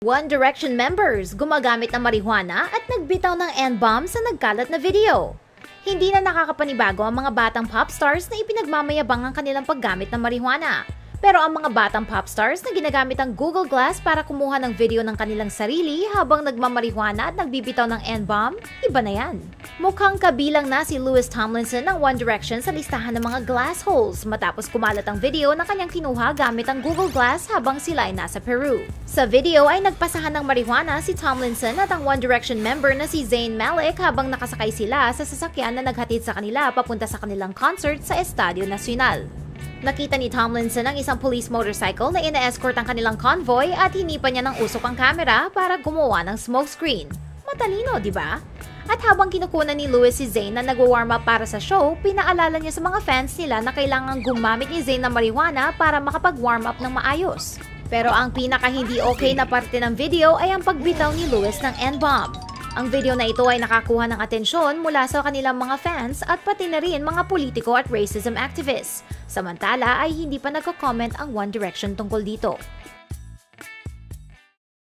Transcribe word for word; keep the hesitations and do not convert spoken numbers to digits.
One Direction members gumagamit ng marijuana at nagbitaw ng N-bomb sa nagkalat na video. Hindi na nakakapanibago ang mga batang pop stars na ipinagmamayabang ang kanilang paggamit ng marijuana. Pero ang mga batang pop stars na ginagamit ang Google Glass para kumuha ng video ng kanilang sarili habang nagmamarihuana at nagbibitaw ng N-bomb, iba na yan. Mukhang kabilang na si Louis Tomlinson ng One Direction sa listahan ng mga glass holes matapos kumalat ang video na kanyang kinuha gamit ang Google Glass habang sila ay nasa Peru. Sa video ay nagpasahan ng marijuana si Tomlinson at ang One Direction member na si Zayn Malik habang nakasakay sila sa sasakyan na naghatid sa kanila papunta sa kanilang concert sa Estadio Nacional. Nakita ni Tomlinson ang isang police motorcycle na ina-escort ang kanilang convoy at hinipan niya ng usok ang camera para gumawa ng smokescreen. Matalino, di ba? At habang kinukunan ni Louis si Zayn na nagwa-warm up para sa show, pinaalala niya sa mga fans nila na kailangang gumamit ni Zayn ng marijuana para makapag-warm up ng maayos. Pero ang pinaka hindi okay na parte ng video ay ang pagbitaw ni Louis ng N-bomb. Ang video na ito ay nakakuha ng atensyon mula sa kanilang mga fans at pati na rin mga politiko at racism activists. Samantala ay hindi pa nagko-comment ang One Direction tungkol dito.